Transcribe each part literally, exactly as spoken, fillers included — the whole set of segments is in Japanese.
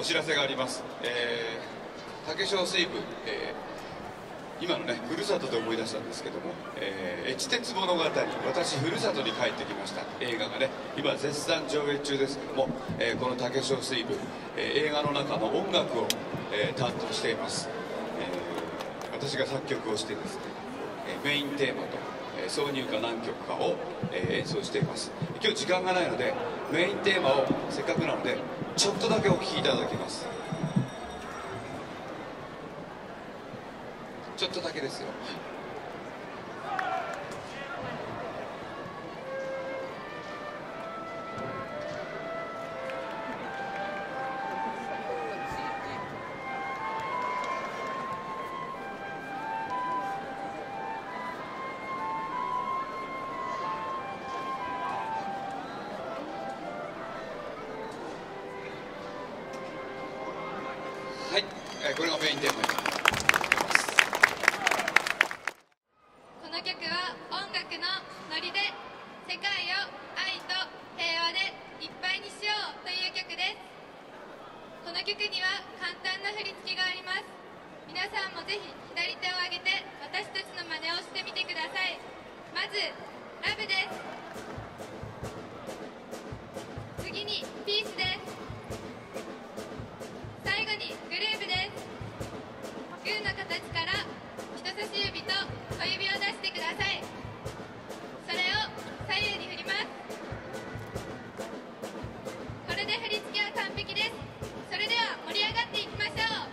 知らせがあります。えー、竹小水部、えー、今のねふるさとで思い出したんですけども、えー、越鉄物語、私ふるさとに帰ってきました映画がね今絶賛上映中ですけども、えー、この竹小水部、えー、映画の中の音楽を、えー、担当しています。えー、私が作曲をしてですね、えー、メインテーマと挿入歌何曲かを、えー、演奏しています。今日時間がないのでメインテーマをせっかくなのでちょっとだけお聴きいただきます。ちょっとだけですよ。はい、えー、これがメインテーマになります。 この曲は音楽のノリで世界を愛と平和でいっぱいにしようという曲です。この曲には簡単な振り付けがあります。皆さんもぜひ左手を上げて私たちの真似をしてみてください。まずラブです。次にピースです。最後にグルーブです。グーの形から人差し指と小指を出してください。それを左右に振ります。これで振り付けは完璧です。それでは盛り上がっていきましょう。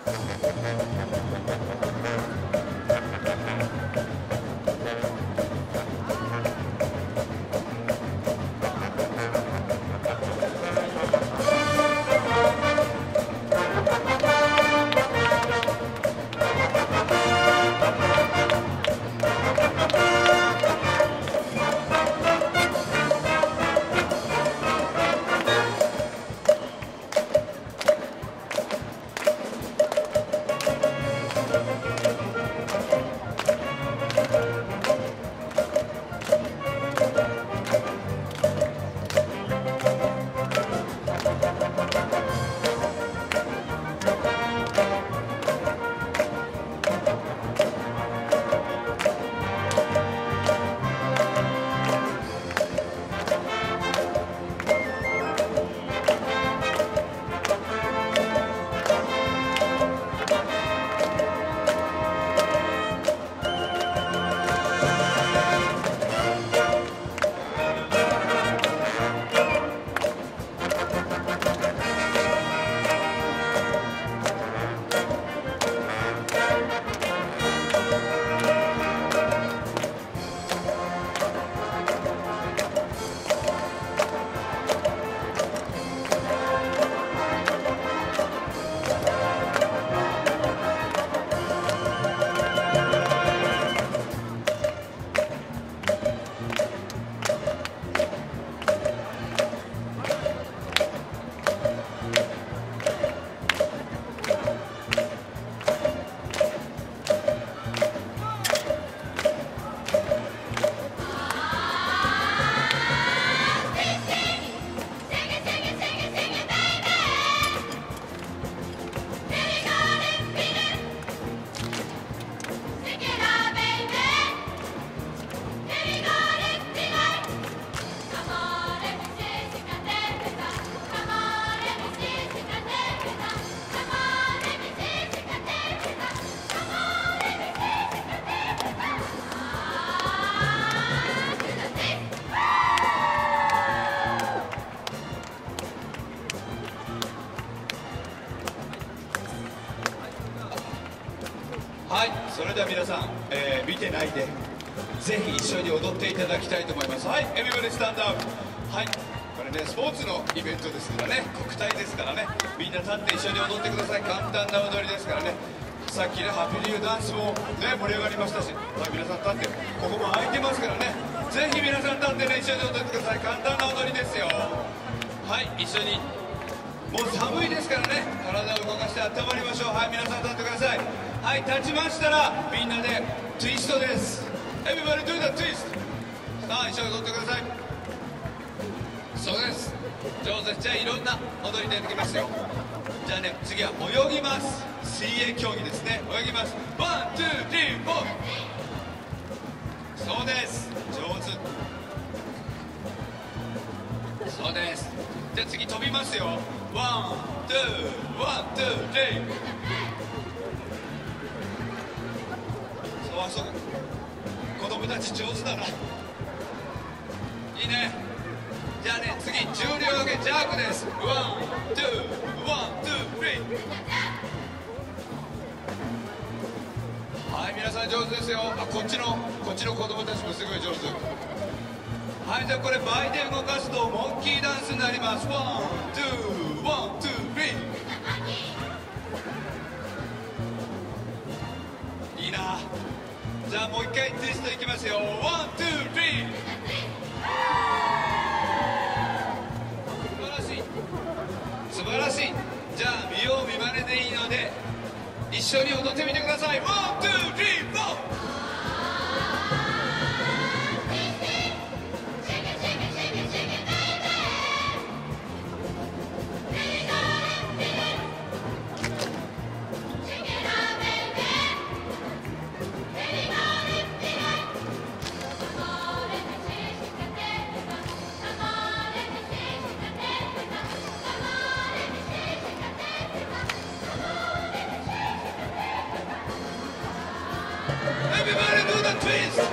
はい、それでは皆さん、えー見てないでぜひ一緒に踊っていただきたいと思います。はい、エビバディスタンドアップ。はい、これねスポーツのイベントですからね、国体ですからね、みんな立って一緒に踊ってください。簡単な踊りですからね。さっきねハッピーニューダンスもね盛り上がりましたし、はい、皆さん立って、ここも空いてますからね、ぜひ皆さん立ってね一緒に踊ってください。簡単な踊りですよ。はい、一緒に。もう寒いですからね、体を動かして温まりましょう。はい、皆さん立ってください。はい、立ちましたらみんなでツイストです。 Everybody do the twist。 さあ一緒に踊ってください。そうです、上手です。じゃあいろんな踊り出てきますよ。じゃあね、次は泳ぎます。水泳競技ですね。泳ぎます。ワンツースリーフォー。そうです、上手。そうです。じゃあ次飛びますよ。ワンツーワンツースリー。そう、あそこ子供たち上手だな。いいね。じゃあね、次重量上げジャークです。ワンツーワンツースリー。はい、皆さん上手ですよ。あ、こっちのこっちの子供たちもすごい上手。はい、じゃあこれ倍で動かすとモンキーダンスになります。ワンツーワンツースリー。いいな。じゃあもう一回ツイストいきますよ。ワンツースリー。素晴らしい素晴らしい。じゃあ見よう見まねでいいので一緒に踊ってみてください。ワンツースリーフォー。Everybody do the twist!